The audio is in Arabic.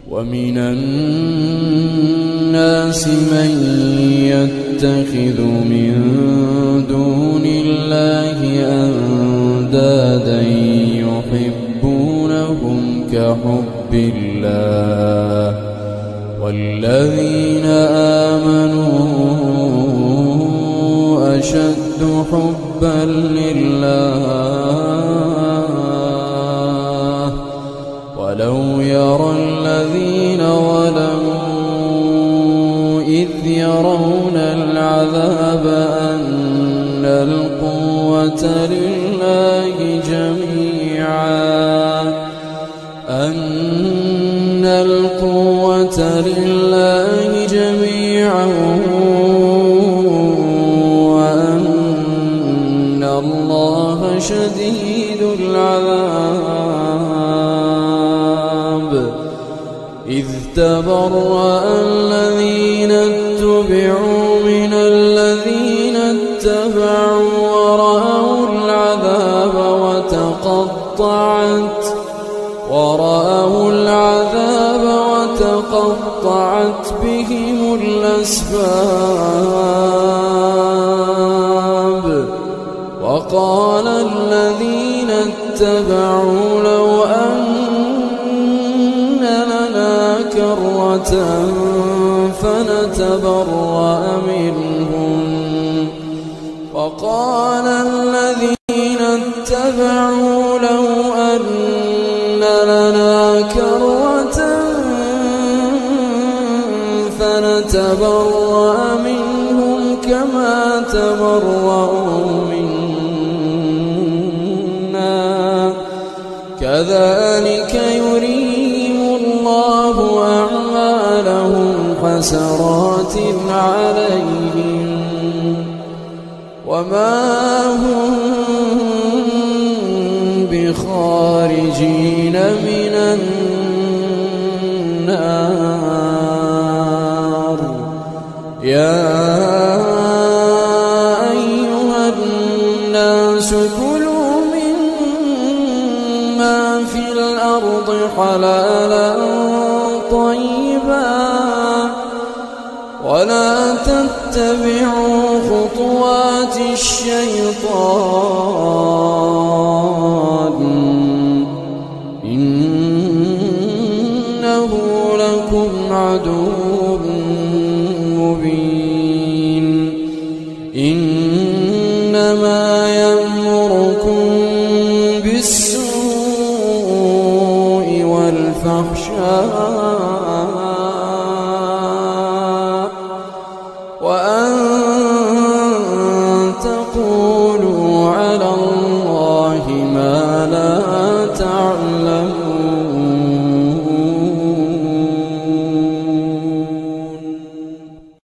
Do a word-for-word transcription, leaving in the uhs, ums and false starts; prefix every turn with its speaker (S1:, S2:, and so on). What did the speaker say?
S1: ومن الناس من يتخذ من دون الله أندادا يحبونهم كحب الله والذين آمنوا أشد حبا لله ولو يرى الذين ظلموا إذ يرون العذاب أن القوة لله جميعا أن القوة لله جميعا وأن الله شديد العذاب إذ تبرأ الذين اتبعوا من الذين اتبعوا ورأوا العذاب وتقطعت ورأوا العذاب وتقطعت بهم الأسباب وقال الذين اتبعوا لو أن لنا كرة فنتبرأ منهم وقال الذين اتبعوا لو أن لنا كرة فنتبرأ منهم كما تبرأوا منا كذلك يريهم الله أعمالهم حسرات عليهم وما هم بخارجين من النار يا أيها الناس كلوا مما في الأرض حلالا طيبا ولا تتبعوا خطوات الشيطان إنه لكم عدو مبين إنما يأمركم بالسوء والفحشاء وأن